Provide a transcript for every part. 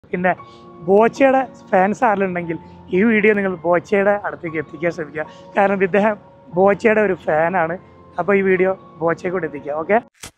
പിന്നെ ബോച്ചയുടെ ഫാൻസ് ആരെങ്കിലും ഈ വീഡിയോ നിങ്ങൾ ബോച്ചയുടെ അടുത്തേക്ക് എത്തിക്കാൻ ശ്രമിക്കുക. കാരണം ഇദ്ദേഹം ബോച്ചയുടെ ഒരു ഫാനാണ്. അപ്പോൾ ഈ വീഡിയോ ബോച്ചയെ കൂടെ എത്തിക്കുക. ഓക്കെ.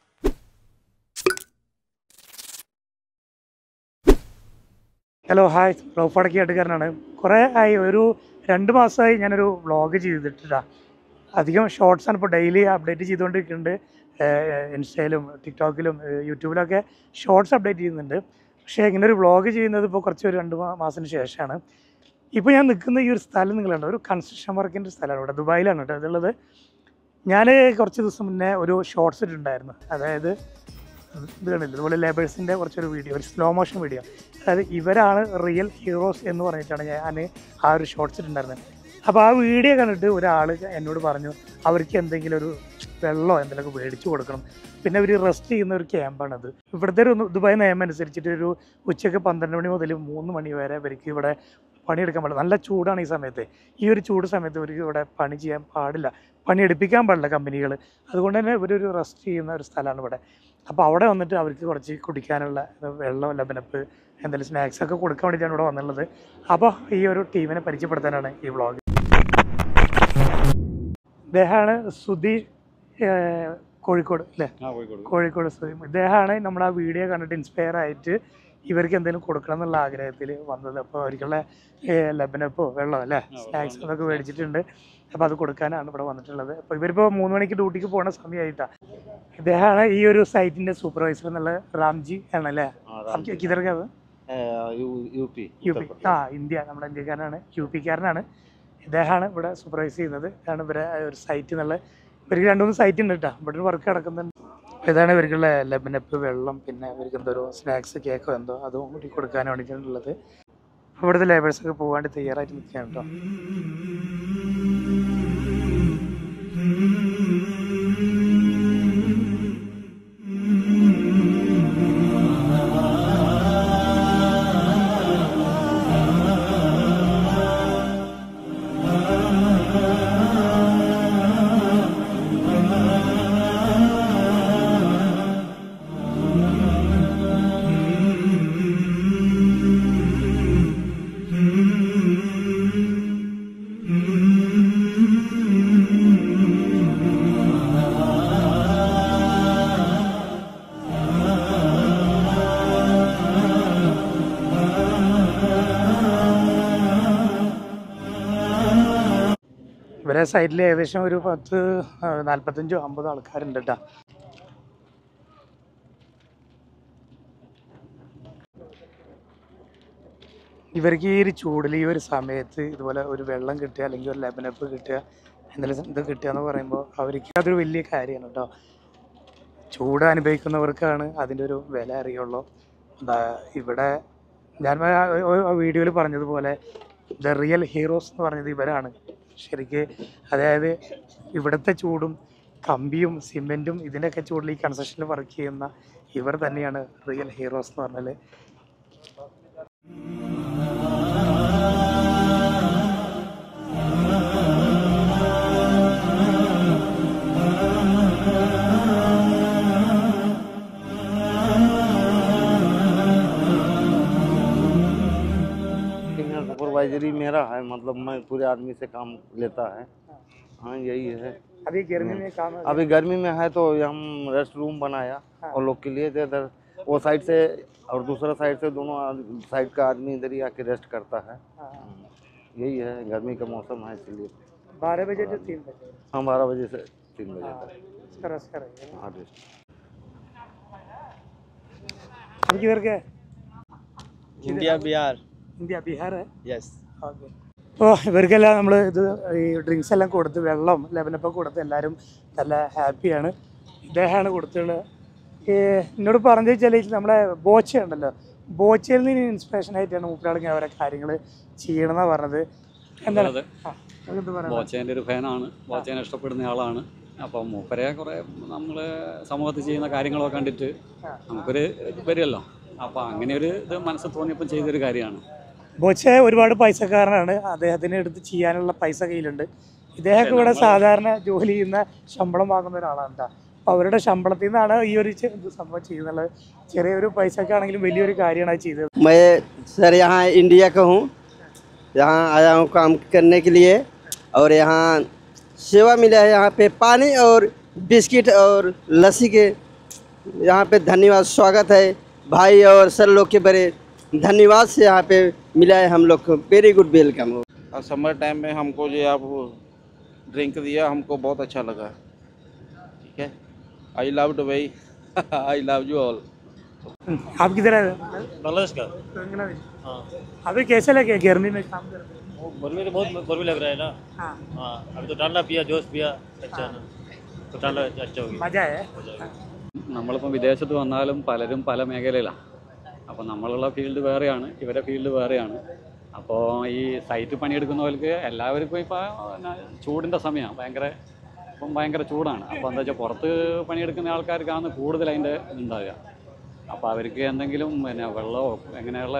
Hello, hi. റോഫടക്കി ആട്ടുകാരനാണ്. കുറേ ആയി, ഒരു 2 മാസമായി ഞാനൊരു വ്ളോഗ് ചെയ്തിട്ടില്ല. അധികം ഷോർട്സാണ് ഇപ്പോൾ ഡെയിലി അപ്ഡേറ്റ് ചെയ്തുകൊണ്ടിരിക്കുന്നുണ്ട്. ഇൻസ്റ്റയിലും ടിക്ടോക്കിലും യൂട്യൂബിലൊക്കെ ഷോർട്സ് അപ്ഡേറ്റ് ചെയ്യുന്നുണ്ട്. പക്ഷേ ഇങ്ങനെ ഒരു വ്ളോഗ് ചെയ്യുന്നത് ഇപ്പോൾ ഒരു 2 മാസത്തിന് ശേഷമാണ്. ഇപ്പോൾ ഞാൻ നിൽക്കുന്ന ഈ ഒരു സ്ഥലം നിങ്ങളുണ്ട്, ഒരു കൺസ്ട്രക്ഷൻ വർക്കിൻ്റെ സ്ഥലമാണ്. ഇവിടെ ദുബായിലാണ് കേട്ടോ ഇതുള്ളത്. ഞാൻ കുറച്ച് ദിവസം മുന്നേ ഒരു ഷോർട്സ് ഇട്ടിട്ടുണ്ടായിരുന്നു. അതായത് ഇത് കണ്ടില്ല, ഇതുപോലെ ലേബേഴ്സിൻ്റെ കുറച്ചൊരു വീഡിയോ, ഒരു സ്ലോ മോഷൻ വീഡിയോ. അതായത് ഇവരാണ് റിയൽ ഹീറോസ് എന്ന് പറഞ്ഞിട്ടാണ് ഞാൻ ആ ഒരു ഷോർട്സ് ഇട്ടുണ്ടായിരുന്നത്. അപ്പോൾ ആ വീഡിയോ കണ്ടിട്ട് ഒരാൾ എന്നോട് പറഞ്ഞു അവർക്ക് എന്തെങ്കിലും ഒരു വെള്ളമോ എന്തെങ്കിലുമൊക്കെ മേടിച്ച് കൊടുക്കണം. പിന്നെ അവർ റെസ്റ്റ് ചെയ്യുന്ന ഒരു ക്യാമ്പാണത്. ഇവിടുത്തെ ഒരു ദുബായ് നിയമം അനുസരിച്ചിട്ട് ഒരു ഉച്ചയ്ക്ക് 12 മണി മുതൽ 3 മണി വരെ ഇവർക്ക് ഇവിടെ പണിയെടുക്കാൻ പാടില്ല. നല്ല ചൂടാണ് ഈ സമയത്ത്. ഈ ഒരു ചൂട് സമയത്ത് ഇവർക്ക് ഇവിടെ പണി ചെയ്യാൻ പാടില്ല, പണിയെടുപ്പിക്കാൻ പാടില്ല കമ്പനികൾ. അതുകൊണ്ട് തന്നെ ഇവരൊരു റെസ്റ്റ് ചെയ്യുന്ന ഒരു സ്ഥലമാണ് ഇവിടെ. അപ്പോൾ അവിടെ വന്നിട്ട് അവർക്ക് കുറച്ച് കുടിക്കാനുള്ള വെള്ളം, ലബനപ്പ്, എന്തെങ്കിലും സ്നാക്സൊക്കെ കൊടുക്കാൻ വേണ്ടിയിട്ടാണ് ഇവിടെ വന്നുള്ളത്. അപ്പോൾ ഈ ഒരു ടീമിനെ പരിചയപ്പെടുത്താനാണ് ഈ വ്ളോഗ്. ഇദ്ദേഹമാണ് സുധി, കോഴിക്കോട് അല്ലേ? കോഴിക്കോട് സുധി. ഇദ്ദേഹമാണ് നമ്മൾ ആ വീഡിയോ കണ്ടിട്ട് ഇൻസ്പയർ ആയിട്ട് ഇവർക്ക് എന്തെങ്കിലും കൊടുക്കണം എന്നുള്ള ആഗ്രഹത്തിൽ വന്നത്. അപ്പോൾ അവർക്കുള്ള ലബനപ്പോ വെള്ളം അല്ലേ, സ്നാക്സ് അതൊക്കെ മേടിച്ചിട്ടുണ്ട്. അപ്പോൾ അത് കൊടുക്കാനാണ് ഇവിടെ വന്നിട്ടുള്ളത്. അപ്പോൾ ഇവരിപ്പോൾ 3 മണിക്ക് ഡ്യൂട്ടിക്ക് പോകുന്ന സമയമായിട്ടാണ്. ഇദ്ദേഹമാണ് ഈ ഒരു സൈറ്റിൻ്റെ സൂപ്പർവൈസർ എന്നുള്ള റാംജി ആണല്ലേ? കിതർക്കാവ് യു പി. ഇന്ത്യ, നമ്മുടെ ഇന്ത്യക്കാരനാണ്, യു പിക്കാരനാണ്. ഇദ്ദേഹമാണ് ഇവിടെ സൂപ്പർവൈസ് ചെയ്യുന്നത്. ഇതാണ് ഇവരെ ഒരു സൈറ്റ് എന്നുള്ള. ഇവർക്ക് 2-3 സൈറ്റ് ഉണ്ട് കേട്ടോ. ഇവിടെ ഒരു വർക്ക് നടക്കുന്നുണ്ട്. ഇതാണ് ഇവർക്കുള്ള ലബനപ്പ്, വെള്ളം, പിന്നെ ഇവർക്ക് എന്തോ സ്നാക്സ്, കേക്കോ എന്തോ അതും കൂടി കൊടുക്കാൻ വേണ്ടിയിട്ടുള്ളത്. ഇവിടുത്തെ ലേബേഴ്സൊക്കെ പോകാണ്ട് തയ്യാറായിട്ട് നിൽക്കുകയാണ് കേട്ടോ. ഇവരെ സൈഡിൽ ഏകദേശം ഒരു 45-50 ആൾക്കാരുണ്ട് കേട്ടോ. ഇവർക്ക് ഈ ഒരു ചൂടിൽ, ഈ ഒരു സമയത്ത് ഇതുപോലെ ഒരു വെള്ളം കിട്ടുക, അല്ലെങ്കിൽ ഒരു ലബനപ്പ് കിട്ടുക, എന്തെങ്കിലും ഇത് കിട്ടുക എന്ന് പറയുമ്പോൾ അവർക്ക് അതൊരു വലിയ കാര്യമാണ് കേട്ടോ. ചൂട് അനുഭവിക്കുന്നവർക്കാണ് അതിൻ്റെ ഒരു വില അറിയുള്ളൂ. ഇവിടെ ഞാൻ വീഡിയോയിൽ പറഞ്ഞതുപോലെ ദ റിയൽ ഹീറോസ് എന്ന് പറഞ്ഞത് ഇവരാണ് ശരിക്ക്. അതായത് ഇവിടുത്തെ ചൂടും കമ്പിയും സിമെൻറ്റും ഇതിൻ്റെയൊക്കെ ചൂടിൽ ഈ കൺസ്ട്രക്ഷനിൽ വർക്ക് ചെയ്യുന്ന ഇവർ തന്നെയാണ് റിയൽ ഹീറോസ് എന്ന് പറഞ്ഞാൽ. सुपरवाइजरी मेरा है, मतलब मैं पूरे आदमी से काम लेता है। हाँ, यही है। अभी गर्मी में काम है? अभी गर्मी में है तो हम रेस्ट रूम बनाया और लोग के लिए। इधर वो साइड से और दूसरा साइड से, दोनों साइड का आदमी इधर ही आके रेस्ट करता है। यही है, गर्मी का मौसम है इसलिए। 12 बजे से 3 बजे? हाँ, 12 बजे से 3 बजे तक। हाँ, किधर के? India Bihar. India, Bihar? Yes. Okay. അപ്പോൾ ഇവർക്കെല്ലാം നമ്മൾ ഇത് ഈ ഡ്രിങ്ക്സ് എല്ലാം കൊടുത്ത്, വെള്ളം, ലബനപ്പൊക്കെ കൊടുത്ത് എല്ലാവരും നല്ല ഹാപ്പിയാണ്. ഇദ്ദേഹമാണ് കൊടുത്തുള്ളത്. എന്നോട് പറഞ്ഞു വെച്ചാൽ നമ്മളെ ബോച്ച ഉണ്ടല്ലോ, ബോച്ചയിൽ നിന്ന് ഇൻസ്പിറേഷൻ ആയിട്ടാണ് മൂപ്പരാളിങ്ങനെ അവരെ കാര്യങ്ങൾ ചെയ്യണമെന്നാണ് പറഞ്ഞത്. എന്താണ് ബോച്ചേൻ്റെ ഒരു ഫാനാണ്, ബോച്ചേനെ ഇഷ്ടപ്പെടുന്ന ആളാണ്. അപ്പം മൂപ്പരെ കുറേ നമ്മൾ സമൂഹത്തിൽ ചെയ്യുന്ന കാര്യങ്ങളൊക്കെ കണ്ടിട്ട് നമുക്കൊരു വരുമല്ലോ. അപ്പോൾ അങ്ങനെ ഒരു ഇത് മനസ്സിൽ തോന്നിയപ്പോൾ ചെയ്തൊരു കാര്യമാണ്. ബോച്ച ഒരുപാട് പൈസക്കാരനാണ്. അദ്ദേഹത്തിന് എടുത്ത് ചെയ്യാനുള്ള പൈസ കയ്യിലുണ്ട്. ഇദ്ദേഹം ഇവിടെ സാധാരണ ജോലി ചെയ്യുന്ന ശമ്പളം വാങ്ങുന്ന ഒരാളാണ് കേട്ടോ. അവരുടെ ശമ്പളത്തിൽ നിന്നാണ് ഈ ഒരു ഇത് സംഭവം ചെയ്യുന്നത്. ചെറിയൊരു പൈസക്കാണെങ്കിലും വലിയൊരു കാര്യമാണ് അത് ചെയ്തത്. मैं सर यहाँ इंडिया का हूँ, यहाँ आया हूँ काम करने के लिए और यहाँ सेवा मिला है। यहाँ पे पानी और बिस्किट और लस्सी के यहाँ पे धन्यवाद स्वागत है भाई और सर लोग के बड़े धन्यवाद से यहाँ पे मिला है हम लोग को। Very good welcome. Summer time में हमको जो आप ड्रिंक दिया हमको बहुत अच्छा लगा, ठीक है। I love Dubai, I love you all. आप किधर है? बांग्लादेश का। हाँ, अभी कैसे लगे गर्मी में काम करते? गर्मी तो बहुत गर्मी लग रहा है ना। हाँ, हाँ, अभी तो डालना पिया, जोश पिया, अच्छा है ना, तो डालना अच्छा होगी। मजा है. നമ്മളിപ്പം വിദേശത്ത് വന്നാലും പലരും പല മേഖലയിലാണ്. അപ്പോൾ നമ്മളുള്ള ഫീൽഡ് വേറെയാണ്, ഇവരെ ഫീൽഡ് വേറെയാണ്. അപ്പോൾ ഈ സൈറ്റ് പണിയെടുക്കുന്നവർക്ക് എല്ലാവർക്കും ഇപ്പോൾ ചൂടിൻ്റെ സമയമാണ്, ഭയങ്കര ചൂടാണ്. അപ്പോൾ എന്താ വെച്ചാൽ പുറത്ത് പണിയെടുക്കുന്ന ആൾക്കാർക്കാണ് കൂടുതൽ അതിൻ്റെ ഇതുണ്ടാവുക. അപ്പോൾ അവർക്ക് എന്തെങ്കിലും വെള്ളമോ എങ്ങനെയുള്ള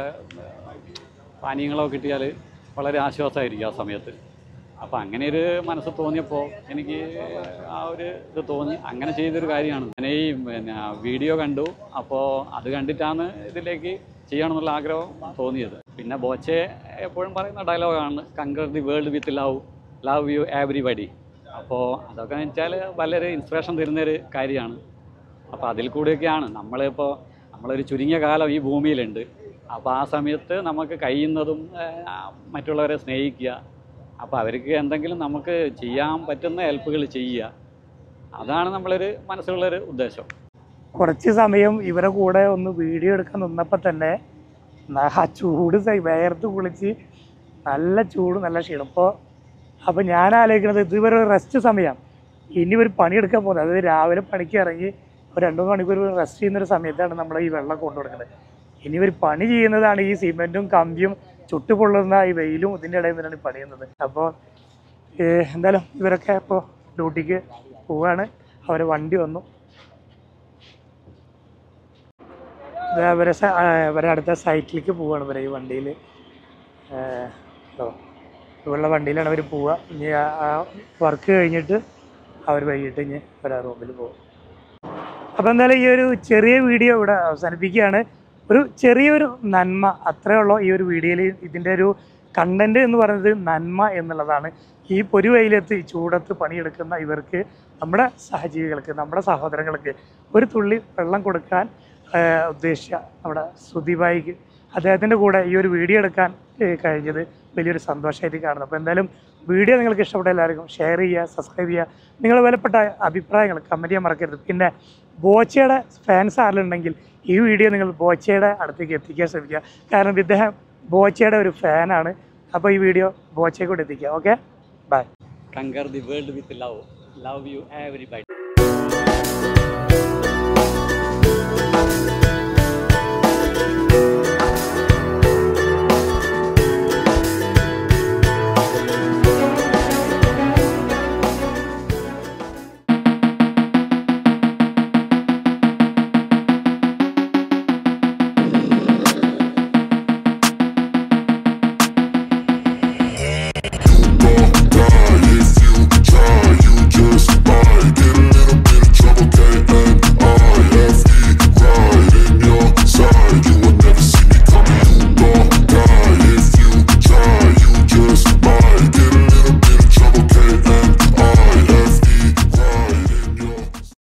പാനീയങ്ങളോ കിട്ടിയാൽ വളരെ ആശ്വാസമായിരിക്കും ആ സമയത്ത്. അപ്പോൾ അങ്ങനെ ഒരു മനസ്സ് തോന്നിയപ്പോൾ എനിക്ക് ആ ഒരു ഇത് തോന്നി, അങ്ങനെ ചെയ്തൊരു കാര്യമാണ്. ഞാൻ ഈ വീഡിയോ കണ്ടു, അപ്പോൾ അത് കണ്ടിട്ടാണ് ഇതിലേക്ക് ചെയ്യണമെന്നുള്ള ആഗ്രഹം തോന്നിയത്. പിന്നെ ബോച്ചെ എപ്പോഴും പറയുന്ന ഡയലോഗാണ് conquer the world with love you everybody. അപ്പോൾ അതൊക്കെ വെച്ചാൽ വളരെ ഇൻസ്പിറേഷൻ തരുന്നൊരു കാര്യമാണ്. അപ്പോൾ അതിൽ കൂടെയൊക്കെയാണ് നമ്മളൊരു ചുരുങ്ങിയ കാലം ഈ ഭൂമിയിലുണ്ട്. അപ്പോൾ ആ സമയത്ത് നമുക്ക് കഴിയുന്നതും മറ്റുള്ളവരെ സ്നേഹിക്കുക, അപ്പോൾ അവർക്ക് എന്തെങ്കിലും നമുക്ക് ചെയ്യാൻ പറ്റുന്ന ഹെൽപ്പുകൾ ചെയ്യുക, അതാണ് നമ്മളൊരു മനസ്സിലുള്ളൊരു ഉദ്ദേശം. കുറച്ച് സമയം ഇവരെ കൂടെ ഒന്ന് വീഡിയോ എടുക്കാൻ നിന്നപ്പോൾ തന്നെ ആ ചൂട് വേർത്ത് കുളിച്ച് നല്ല ചൂട് നല്ല ക്ഷീണം. അപ്പോൾ ഞാൻ ആലോചിക്കുന്നത് ഇതുവരെ ഒരു റെസ്റ്റ് സമയം, ഇനി ഒരു പണിയെടുക്കാൻ പോകുന്നത്, അതായത് രാവിലെ പണിക്ക് ഇറങ്ങി ഒരു 2 മണിക്കൂർ റെസ്റ്റ് ചെയ്യുന്നൊരു സമയത്താണ് നമ്മൾ ഈ വെള്ളം കൊണ്ടു കൊടുക്കുന്നത്. ഇനി ഒരു പണി ചെയ്യുന്നതാണ് ഈ സിമെൻറ്റും കമ്പിയും ചുട്ടുപൊള്ളുന്ന ഈ വെയിലും ഇതിൻ്റെ ഇടയിൽ നിന്നാണ് പണി ചെയ്യുന്നത്. അപ്പോൾ എന്തായാലും ഇവരൊക്കെ ഇപ്പോൾ ഡ്യൂട്ടിക്ക് പോവുകയാണ്. അവരെ വണ്ടി വന്നു, അവരെ അടുത്ത സൈറ്റിലേക്ക് പോവുകയാണ്. ഇവരെ ഈ വണ്ടിയിൽ ഇവരുടെ വണ്ടിയിലാണ് അവർ പോവുക. ഇനി ആ വർക്ക് കഴിഞ്ഞിട്ട് അവർ വൈകിട്ട് ഇനി അവരെ റൂമിൽ പോകും. അപ്പോൾ എന്തായാലും ഈ ഒരു ചെറിയ വീഡിയോ ഇവിടെ അവസാനിപ്പിക്കുകയാണ്. ഒരു ചെറിയൊരു നന്മ അത്രയേ ഉള്ളൂ ഈ ഒരു വീഡിയോയിൽ. ഇതിൻ്റെ ഒരു കണ്ടൻറ്റ് എന്ന് പറയുന്നത് നന്മ എന്നുള്ളതാണ്. ഈ പൊരുവെയിലത്ത് ചൂടത്ത് പണിയെടുക്കുന്ന ഇവർക്ക്, നമ്മുടെ സഹജീവികൾക്ക്, നമ്മുടെ സഹോദരങ്ങൾക്ക് ഒരു തുള്ളി വെള്ളം കൊടുക്കാൻ ഉദ്ദേശിച്ച നമ്മുടെ സുധിബായിക്ക്, അദ്ദേഹത്തിൻ്റെ കൂടെ ഈ ഒരു വീഡിയോ എടുക്കാൻ കഴിഞ്ഞത് വലിയൊരു സന്തോഷമായിട്ട് കാണുന്നു. അപ്പോൾ എന്തായാലും വീഡിയോ നിങ്ങൾക്ക് ഇഷ്ടപ്പെട്ട എല്ലാവർക്കും ഷെയർ ചെയ്യുക, സബ്സ്ക്രൈബ് ചെയ്യുക, നിങ്ങളുടെ വിലപ്പെട്ട അഭിപ്രായങ്ങൾ കമൻറ്റ് ചെയ്യാൻ മറക്കരുത്. പിന്നെ ബോച്ചയുടെ ഫാൻസ് ആരെങ്കിലും ഈ വീഡിയോ നിങ്ങൾ ബോച്ചയുടെ അടുത്തേക്ക് എത്തിക്കാൻ ശ്രമിക്കുക. കാരണം ഇദ്ദേഹം ബോച്ചയുടെ ഒരു ഫാനാണ്. അപ്പോൾ ഈ വീഡിയോ ബോച്ചയെ കൂടെ എത്തിക്കുക. Okay, bye. Conquer the world with love you everybody.